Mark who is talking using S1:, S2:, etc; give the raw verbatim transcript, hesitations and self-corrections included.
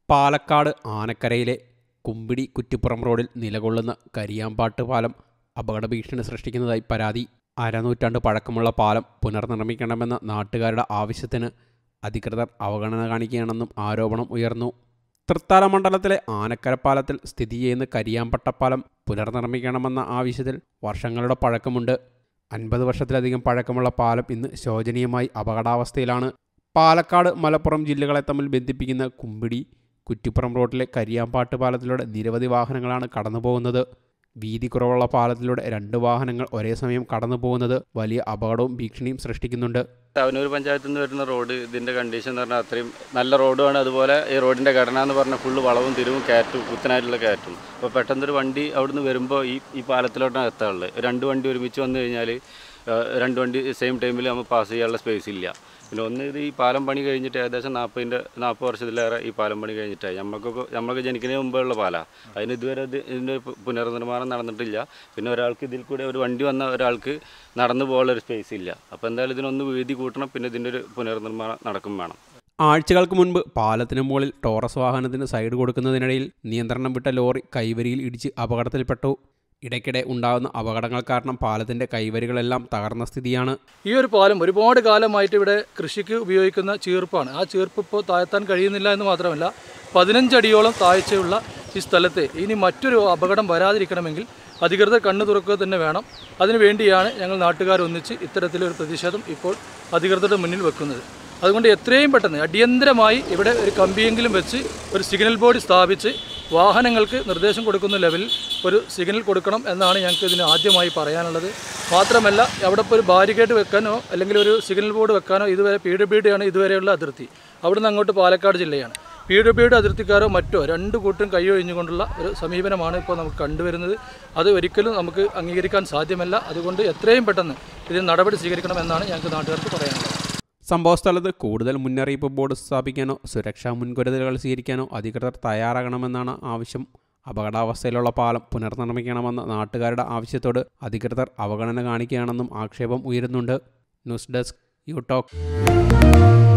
S1: പാലക്കാട് ആനക്കരയിലെ കുമ്പിടി കുറ്റിപ്പുറം റോഡിൽ നിലകൊള്ളുന്ന കരിയാമ്പാട്ട് പാലം അപകട ഭീഷണി സൃഷ്ടിക്കുന്നതായി പരാതി. അരനൂറ്റാണ്ട് പഴക്കമുള്ള പാലം പുനർനിർമ്മിക്കണമെന്ന നാട്ടുകാരുടെ ആവശ്യത്തിന് അധികൃതർ അവഗണന കാണിക്കുകയാണെന്നും ആരോപണം ഉയർന്നു. തൃത്താല മണ്ഡലത്തിലെ ആനക്കര പാലത്തിൽ സ്ഥിതി ചെയ്യുന്ന കരിയാമ്പട്ടപ്പാലം പുനർനിർമ്മിക്കണമെന്ന ആവശ്യത്തിൽ വർഷങ്ങളുടെ പഴക്കമുണ്ട്. അൻപത് വർഷത്തിലധികം പഴക്കമുള്ള പാലം ഇന്ന് ശോചനീയമായി അപകടാവസ്ഥയിലാണ്. പാലക്കാട് മലപ്പുറം ജില്ലകളെ തമ്മിൽ ബന്ധിപ്പിക്കുന്ന കുമ്പിടി കുറ്റിപ്പുറം റോഡിലെ കരിയാമ്പാട്ട് പാലത്തിലൂടെ നിരവധി വാഹനങ്ങളാണ് കടന്നു പോകുന്നത്. വീതി കുറവുള്ള പാലത്തിലൂടെ രണ്ട് വാഹനങ്ങൾ ഒരേ സമയം കടന്നു പോകുന്നത് വലിയ അപകടവും ഭീഷണിയും സൃഷ്ടിക്കുന്നുണ്ട്.
S2: തവനൂർ പഞ്ചായത്തിൽ നിന്ന് വരുന്ന റോഡ് ഇതിൻ്റെ കണ്ടീഷൻ എന്ന് പറഞ്ഞാൽ അത്രയും നല്ല റോഡുമാണ്. അതുപോലെ ഈ റോഡിൻ്റെ ഘടന എന്ന് പറഞ്ഞാൽ ഫുള്ള് വളവും തിരിവും കയറ്റും കുത്തനായിട്ടുള്ള കയറ്റും. അപ്പോൾ പെട്ടെന്നൊരു വണ്ടി അവിടുന്ന് വരുമ്പോൾ ഈ ഈ പാലത്തിലോട്ടാണ് എത്താറുള്ളത്. രണ്ട് വണ്ടി ഒരുമിച്ച് വന്നു കഴിഞ്ഞാൽ രണ്ട് വണ്ടി സെയിം ടൈമിൽ നമ്മൾ പാസ് ചെയ്യാനുള്ള സ്പേസ് ഇല്ല. പിന്നെ ഒന്ന് ഇത് ഈ പാലം പണി കഴിഞ്ഞിട്ട് ഏകദേശം നാൽപ്പതിൻ്റെ നാൽപ്പത് വർഷത്തിലേറെ ഈ പാലം പണി കഴിഞ്ഞിട്ടായി. നമ്മൾക്കൊക്കെ നമ്മൾക്ക് ജനിക്കുന്നതിന് മുമ്പുള്ള പാലമാണ്. അതിന് ഇതുവരെ ഇതിൻ്റെ പുനർനിർമ്മാണം നടന്നിട്ടില്ല. പിന്നെ ഒരാൾക്ക് ഇതിൽ കൂടെ ഒരു വണ്ടി വന്ന ഒരാൾക്ക് നടന്നു പോകാനുള്ളൊരു സ്പേസ് ഇല്ല. അപ്പോൾ എന്തായാലും ഇതിനൊന്ന് വീതി കൂട്ടണം. പിന്നെ ഇതിൻ്റെ ഒരു പുനർനിർമ്മാണം നടക്കും വേണം.
S1: ആഴ്ചകൾക്ക് മുൻപ് പാലത്തിന് മുകളിൽ ടോറസ് വാഹനത്തിന് സൈഡ് കൊടുക്കുന്നതിനിടയിൽ നിയന്ത്രണം വിട്ട ലോറി കൈവരിയിൽ ഇടിച്ച് അപകടത്തിൽപ്പെട്ടു. ഇടയ്ക്കിടെ ഉണ്ടാകുന്ന അപകടങ്ങൾ കാരണം പാലത്തിൻ്റെ കൈവരികളെല്ലാം തകർന്ന സ്ഥിതിയാണ്.
S3: ഈ ഒരു പാലം ഒരുപാട് കാലമായിട്ട് ഇവിടെ കൃഷിക്ക് ഉപയോഗിക്കുന്ന ചീർപ്പാണ്. ആ ചീർപ്പ് ഇപ്പോൾ താഴ്ത്താൻ കഴിയുന്നില്ല എന്ന് മാത്രമല്ല പതിനഞ്ചടിയോളം താഴ്ചയുള്ള ഈ സ്ഥലത്ത് ഇനി മറ്റൊരു അപകടം വരാതിരിക്കണമെങ്കിൽ അധികൃതർ കണ്ണു തുറക്കുക തന്നെ വേണം. അതിനുവേണ്ടിയാണ് ഞങ്ങൾ നാട്ടുകാരൊന്നിച്ച് ഇത്തരത്തിലൊരു പ്രതിഷേധം ഇപ്പോൾ അധികൃതരുടെ മുന്നിൽ വെക്കുന്നത്. അതുകൊണ്ട് എത്രയും പെട്ടെന്ന് അടിയന്തരമായി ഇവിടെ ഒരു കമ്പിയെങ്കിലും വെച്ച് ഒരു സിഗ്നൽ ബോർഡ് സ്ഥാപിച്ച് വാഹനങ്ങൾക്ക് നിർദ്ദേശം കൊടുക്കുന്ന ലെവലിൽ ഒരു സിഗ്നൽ കൊടുക്കണം എന്നാണ് ഞങ്ങൾക്ക് ഇതിന് ആദ്യമായി പറയാനുള്ളത്. മാത്രമല്ല അവിടെ ഇപ്പോൾ ഒരു ബാരിക്കേഡ് വെക്കാനോ അല്ലെങ്കിൽ ഒരു സിഗ്നൽ ബോർഡ് വെക്കാനോ ഇതുവരെ പി ഡബ്ല്യു ഡിയാണ് ഇതുവരെയുള്ള അതിർത്തി. അവിടുന്ന് അങ്ങോട്ട് പാലക്കാട് ജില്ലയാണ്. പി ഡബ്ല്യു ഡിയുടെ അതിർത്തിക്കാരോ മറ്റോ രണ്ട് കൂട്ടും കൈയൊഴിഞ്ഞുകൊണ്ടുള്ള ഒരു സമീപനമാണ് ഇപ്പോൾ നമുക്ക് കണ്ടുവരുന്നത്. അത് ഒരിക്കലും നമുക്ക് അംഗീകരിക്കാൻ സാധ്യമല്ല. അതുകൊണ്ട് എത്രയും പെട്ടെന്ന് ഇതിന് നടപടി സ്വീകരിക്കണമെന്നാണ് ഞങ്ങൾക്ക് നാട്ടുകാർക്ക് പറയാനുള്ളത്.
S1: സംഭവസ്ഥലത്ത് കൂടുതൽ മുന്നറിയിപ്പ് ബോർഡ് സ്ഥാപിക്കാനോ സുരക്ഷാ മുൻകരുതലുകൾ സ്വീകരിക്കാനോ അധികൃതർ തയ്യാറാകണമെന്നാണ് ആവശ്യം. അപകടാവസ്ഥയിലുള്ള പാലം പുനർനിർമ്മിക്കണമെന്ന നാട്ടുകാരുടെ ആവശ്യത്തോട് അധികൃതർ അവഗണന കാണിക്കുകയാണെന്നും ആക്ഷേപം ഉയരുന്നുണ്ട്. News desk you talk.